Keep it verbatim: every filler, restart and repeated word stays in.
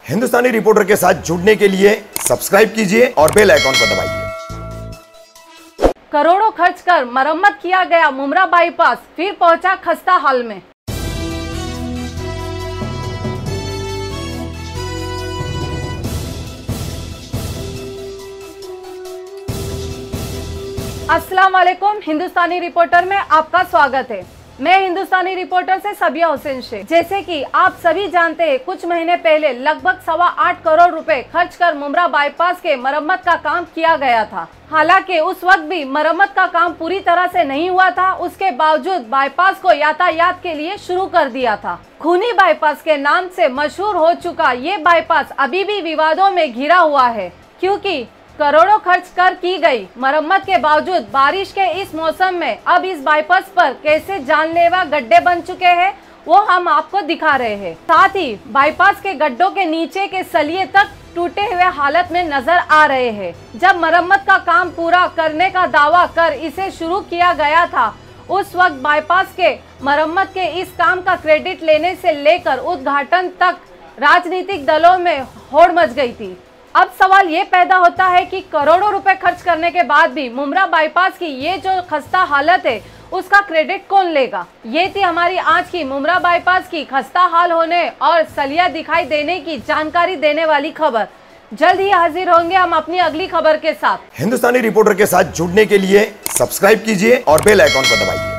हिंदुस्तानी reporter के साथ जुड़ने के लिए सब्सक्राइब कीजिए और बेल आइकॉन को दबाइए। करोड़ों खर्च कर मरम्मत किया गया मुमरा बाईपास फिर पहुंचा खस्ता हाल में। अस्सलाम वालेकुम, हिंदुस्तानी रिपोर्टर में आपका स्वागत है। मैं हिंदुस्तानी रिपोर्टर से सबिया हुसैन शेख। जैसे कि आप सभी जानते हैं, कुछ महीने पहले लगभग सवा आठ करोड़ रुपए खर्च कर मुमरा बाईपास के मरम्मत का काम किया गया था। हालांकि उस वक्त भी मरम्मत का काम पूरी तरह से नहीं हुआ था। उसके बावजूद बाईपास को यातायात के लिए शुरू कर दिया था। खूनी बाईपास के नाम से मशहूर हो चुका ये बाईपास अभी भी विवादों में घिरा हुआ है, क्योंकि करोड़ों खर्च कर की गई मरम्मत के बावजूद बारिश के इस मौसम में अब इस बाईपास पर कैसे जानलेवा गड्ढे बन चुके हैं वो हम आपको दिखा रहे हैं। साथ ही बाईपास के गड्ढों के नीचे के सलिए तक टूटे हुए हालत में नजर आ रहे हैं। जब मरम्मत का काम पूरा करने का दावा कर इसे शुरू किया गया था, उस वक्त बाईपास के मरम्मत के इस काम का क्रेडिट लेने से लेकर उद्घाटन तक राजनीतिक दलों में होड़ मच गई थी। अब सवाल ये पैदा होता है कि करोड़ों रुपए खर्च करने के बाद भी मुमरा बाईपास की ये जो खस्ता हालत है उसका क्रेडिट कौन लेगा। ये थी हमारी आज की मुमरा बाईपास की खस्ता हाल होने और सलिया दिखाई देने की जानकारी देने वाली खबर। जल्द ही हाजिर होंगे हम अपनी अगली खबर के साथ। हिंदुस्तानी रिपोर्टर के साथ जुड़ने के लिए सब्सक्राइब कीजिए और बेल आइकॉन को दबाइए।